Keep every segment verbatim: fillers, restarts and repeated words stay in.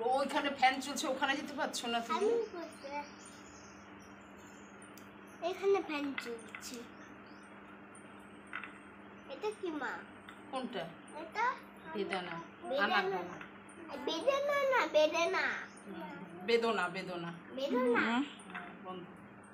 ওইখানে ফ্যান চলছে, ওখানে যেতে পারছো না তুমি? এখানে ফ্যান চলছে। এটা কি মা? কোনটা? এটা বেদানা। বেদানা বেদানা না বেদানা বেদনা বেদনা বেদনা। বন্ধ।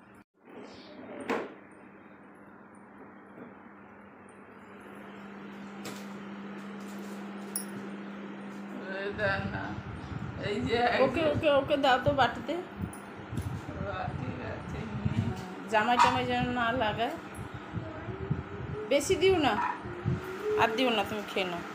বেদনা এই যে ওকে ওকে ওকে দাও তো বাটিতে। জামাই টামাই যেন না লাগায়। বেশি দিও না, আর দিও না, তুমি খেয়ে নাও।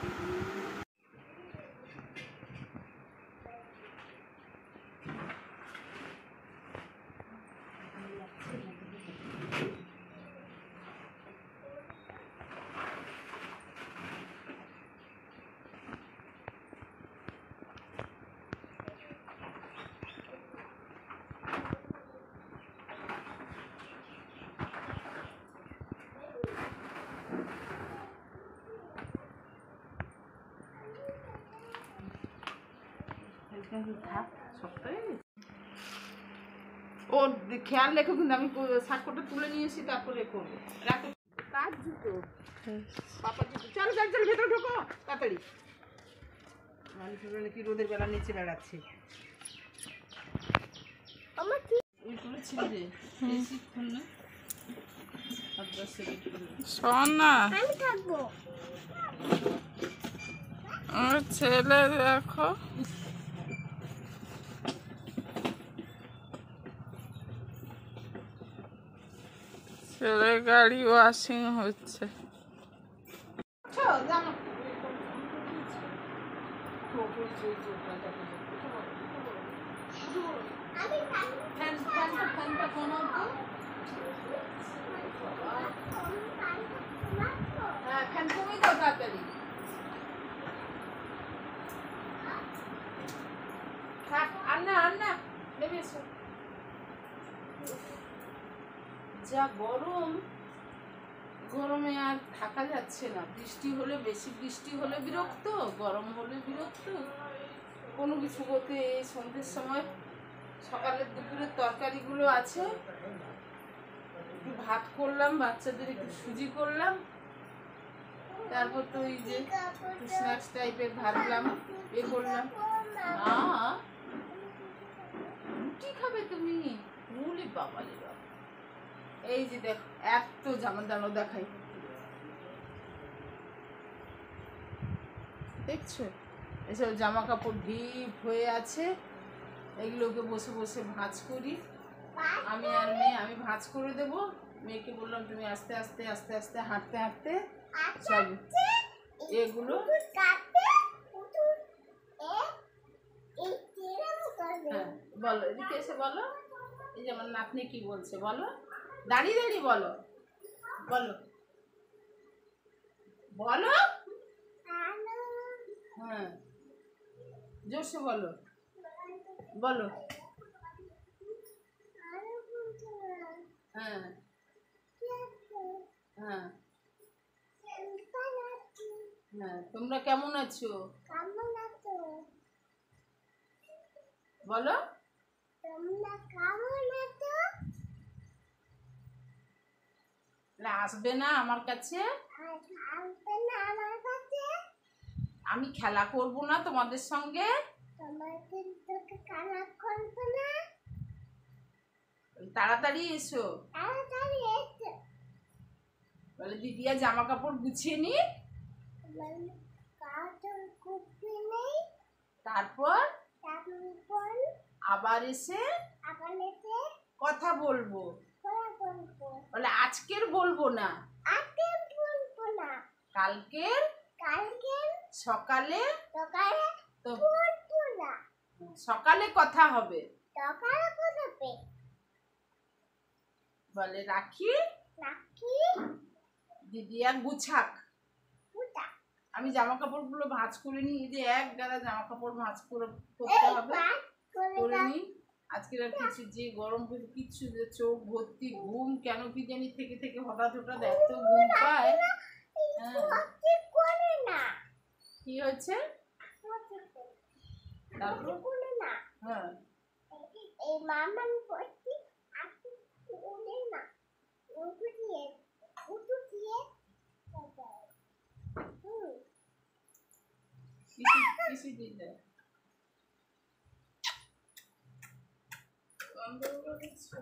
ও খেয়াল রেখো কিন্তু, আমি সাতকোটা তুলে নিয়ে এসি তারপরে করবো। রাখো। কাজ জুতো, পাপার জুতো। চলো চলো চলো ভেতরে ঢোকো তাড়াতাড়ি। মানুষ কি রোদের বেলা নিচে বেড়াচ্ছে। আমার কি ওইগুলো ছিল রে, বেশিক্ষণ না। সোনা আমি থাকবো। আমার ছেলে দেখো, ছেলে গাড়ি ওয়াশিং হচ্ছে। যা গরম, গরমে আর থাকা যাচ্ছে না। বৃষ্টি হলে, বেশি বৃষ্টি হলে বিরক্ত, গরম হলে বিরক্ত, কোনো কিছু করতে। এই সন্ধ্যের সময় সকালের দুপুরের তরকারিগুলো আছে, একটু ভাত করলাম, বাচ্চাদের একটু সুজি করলাম, তারপর তো ওই যে স্ন্যাক্স টাইপের ভাজলাম, এ করলাম। না রুটি খাবে তুমি? বলি বাবা রে বাবা। এই যে দেখ, এত জামা দানো দেখাই, দেখছো এসব জামা কাপড় ঢিপ হয়ে আছে। এগুলোকে বসে বসে ভাঁজ করি আমি আর মেয়ে। আমি ভাঁজ করে দেব, মেয়েকে বললাম তুমি আস্তে আস্তে আস্তে আস্তে হাঁটতে হাঁটতে সব এগুলো। হ্যাঁ বলো, এদিকে এসে বলো। এই যে আমার নাতনি কি বলছে বলো, দাঁড়িয়ে দাঁড়িয়ে বলো, বলো বলো। হ্যাঁ জোরসে বলো, বলো। হ্যাঁ হ্যাঁ হ্যাঁ তোমরা কেমন আছো বলো। আসবে না আমার কাছে? আমি খেলা করব না তোমাদের সঙ্গে? তাড়াতাড়ি এসো। বলে দিদিয়া জামা কাপড় গুছিয়ে নি, তারপর আবার এসে কথা বলবো। বলে আজকের বলবো না, কালকের সকালে তো সকালে কথা হবে। বলে রাখি দিদি আর গুছাক। আমি জামা কাপড় গুলো ভাঁজ করে নিই, যে এক গাদা জামা কাপড় ভাঁজ করে করতে হবে, করে নিই। আজকের আর কিছু যে গরম পড়ে কিচ্ছু, চোখ ভর্তি ঘুম, কেন কি জানি থেকে থেকে হঠাৎ হঠাৎ এত ঘুম পায়। হ্যাঁ কি হয়েছে? তারপর কোলে না হ্যাঁ এই মামান করছি আপনি কোলে না উঠু দিয়ে উঠু দিয়ে হুম কিসি কিসি দিলে বন্ধ করে দিচ্ছি।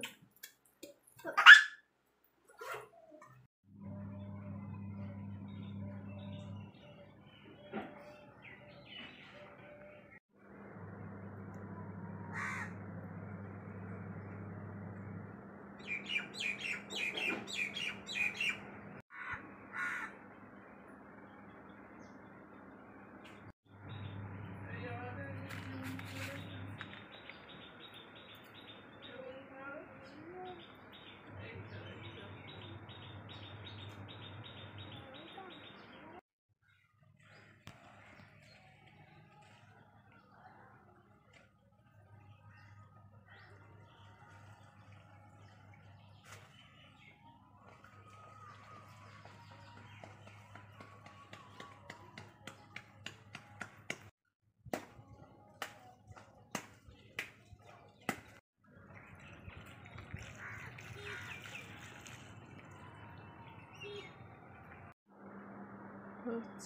হচ্ছে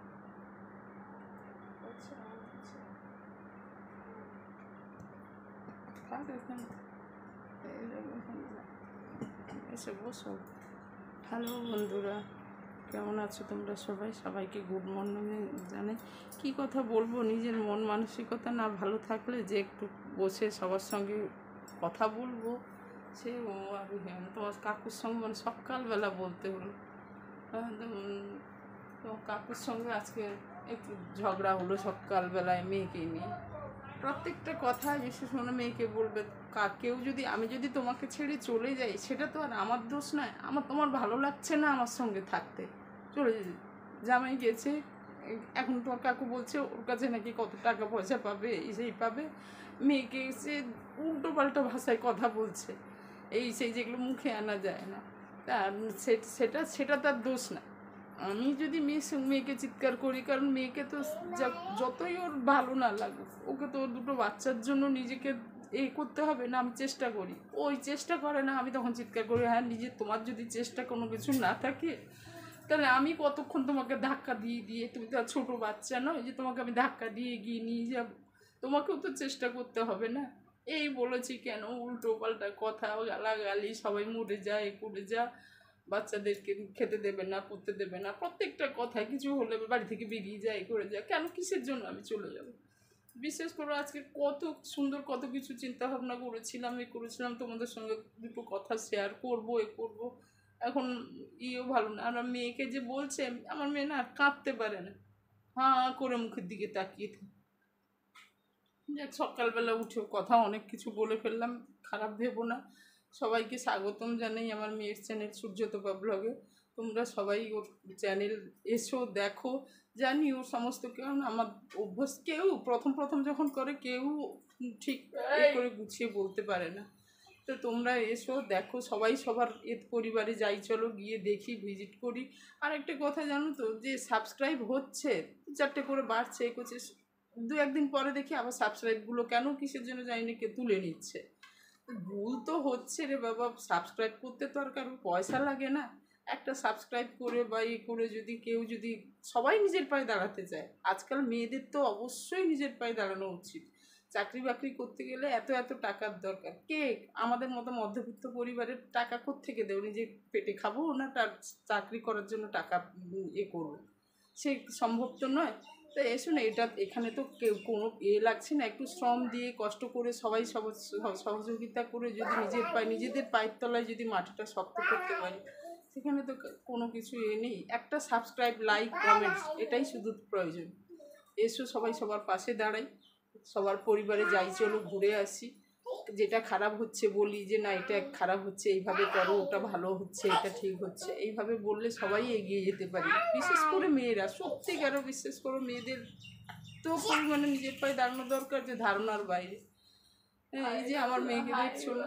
আচ্ছা আচ্ছা থাক এখানে এই যাবো এখানে যা এসে বসো। হ্যালো বন্ধুরা, কেমন আছো তোমরা সবাই? সবাইকে গুড মর্নিং জানাই। কী কথা বলবো, নিজের মন মানসিকতা না ভালো থাকলে যে একটু বসে সবার সঙ্গে কথা বলবো, সে ও আর হ্যাঁ তোমার কাকুর সঙ্গে মানে সকালবেলা বলতে হলো। তো কাকুর সঙ্গে আজকে একটু ঝগড়া হলো সকালবেলায় মেয়েকে নিয়ে। প্রত্যেকটা কথা বিশেষ মনে মেয়েকে বলবে, কেউ যদি আমি যদি তোমাকে ছেড়ে চলে যাই সেটা তো আর আমার দোষ নয়, আমার তোমার ভালো লাগছে না আমার সঙ্গে থাকতে, চলে জামাই গেছে। এখন তোমার কাকু বলছে ওর কাছে নাকি কত টাকা পয়সা পাবে, সেই পাবে। মেয়েকে সে উল্টো পাল্টা ভাষায় কথা বলছে, এই সেই যেগুলো মুখে আনা যায় না। আর সেটা সেটা তার দোষ না। আমি যদি মেয়ের সঙ্গে মেয়েকে চিৎকার করি, কারণ মেয়েকে তো যতই ওর ভালো না লাগুক, ওকে তো দুটো বাচ্চার জন্য নিজেকে এ করতে হবে না। আমি চেষ্টা করি, ওই চেষ্টা করে না, আমি তখন চিৎকার করি। হ্যাঁ নিজে তোমার যদি চেষ্টা কোনো কিছু না থাকে তাহলে আমি কতক্ষণ তোমাকে ধাক্কা দিয়ে দিয়ে, তুমি তো আর ছোটো বাচ্চা নয় যে তোমাকে আমি ধাক্কা দিয়ে এগিয়ে নিয়ে যাব, তোমাকেও তো চেষ্টা করতে হবে না। এই বলেছি কেন উল্টো পাল্টা কথা, গালাগালি, সবাই মরে যা এ করে যা, বাচ্চাদেরকে খেতে দেবে না, পড়তে দেবে না, প্রত্যেকটা কথায় কিছু হলে বাড়ি থেকে বেরিয়ে যায় করে যায়। কেন, কিসের জন্য আমি চলে যাব? বিশেষ করে আজকে কত সুন্দর কত কিছু চিন্তা ভাবনা করেছিলাম, এ করেছিলাম, তোমাদের সঙ্গে দুটো কথা শেয়ার করবো, এ করবো। এখন ইয়েও ভালো না। আর মেয়েকে যে বলছে, আমার মেয়ে না কাঁদতে পারে না, হাঁ করে মুখের দিকে তাকিয়ে থাকে। যাক, সকালবেলা উঠেও কথা অনেক কিছু বলে ফেললাম, খারাপ ভেবো না। সবাইকে স্বাগতম জানাই আমার মেয়ের চ্যানেল সূর্যতপা ব্লগে। তোমরা সবাই ওর চ্যানেল এসো, দেখো। জানি ওর সমস্ত, কারণ আমার অভ্যাস, কেউ প্রথম প্রথম যখন করে কেউ ঠিক করে গুছিয়ে বলতে পারে না। তো তোমরা এসো, দেখো, সবাই সবার এ পরিবারে যাই, চলো গিয়ে দেখি, ভিজিট করি। আর একটা কথা জানো তো, যে সাবস্ক্রাইব হচ্ছে, চারটে করে বাড়ছে, এ করছে, দু একদিন পরে দেখি আবার সাবস্ক্রাইবগুলো কেন কিসের জন্য জানি না কে তুলে নিচ্ছে। ভুল তো হচ্ছে রে বাবা, সাবস্ক্রাইব করতে তো আর কারো পয়সা লাগে না। একটা সাবস্ক্রাইব করে বা ই করে যদি কেউ যদি সবাই নিজের পায়ে দাঁড়াতে চায়, আজকাল মেয়েদের তো অবশ্যই নিজের পায়ে দাঁড়ানো উচিত। চাকরি বাকরি করতে গেলে এত এত টাকার দরকার। কে আমাদের মতো মধ্যবিত্ত পরিবারের টাকা কোত্থেকে দেবো? নিজে পেটে খাবো না তার চাকরি করার জন্য টাকা এ করবো? সে সম্ভব তো নয়। তো এসো না, এটা এখানে তো কেউ কোনো এ লাগছে না। একটু শ্রম দিয়ে কষ্ট করে সবাই সহযোগিতা করে যদি নিজের পায়ে, নিজেদের পায়ের তলায় যদি মাটিটা শক্ত করতে পারি, সেখানে তো কোনো কিছু এ নেই। একটা সাবস্ক্রাইব, লাইক, কমেন্টস, এটাই শুধু প্রয়োজন। এসো সবাই সবার পাশে দাঁড়াই, সবার পরিবারে যাই, চলো ঘুরে আসি। যেটা খারাপ হচ্ছে বলি যে না এটা খারাপ হচ্ছে, এইভাবে করো, ওটা ভালো হচ্ছে, এটা ঠিক হচ্ছে, এইভাবে বললে সবাই এগিয়ে যেতে পারি। বিশেষ করে মেয়েরা, সত্যিকারও বিশেষ করে মেয়েদের তো পরিমাণে নিজের পায়ে দাঁড়ানো দরকার, যে ধারণার বাইরে। হ্যাঁ, এই যে আমার মেয়েকে দেখছো না,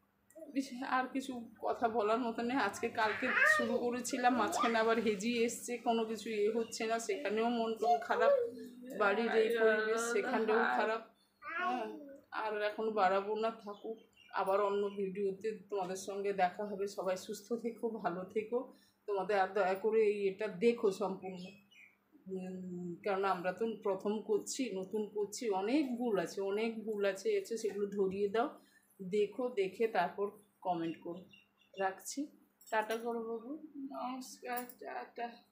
আর কিছু কথা বলার মতো নেই। আজকে কালকে শুরু করেছিলাম, মাঝখানে আবার হেজিয়ে এসছে, কোনো কিছু এ হচ্ছে না, সেখানেও মন টন খারাপ। বাড়ির এই পরিবেশ সেখানেও খারাপ। হ্যাঁ, আর এখন বাড়াবো না, থাকুক। আবার অন্য ভিডিওতে তোমাদের সঙ্গে দেখা হবে। সবাই সুস্থ থেকো, ভালো থেকো। তোমাদের আর দয়া করে এই এটা দেখো সম্পূর্ণ, কেননা আমরা তো প্রথম করছি, নতুন করছি, অনেক ভুল আছে, অনেক ভুল আছে এসে সেগুলো ধরিয়ে দাও, দেখো, দেখে তারপর কমেন্ট করো। রাখছি, টাটা করো বাবু, নমস্কার, টাটা।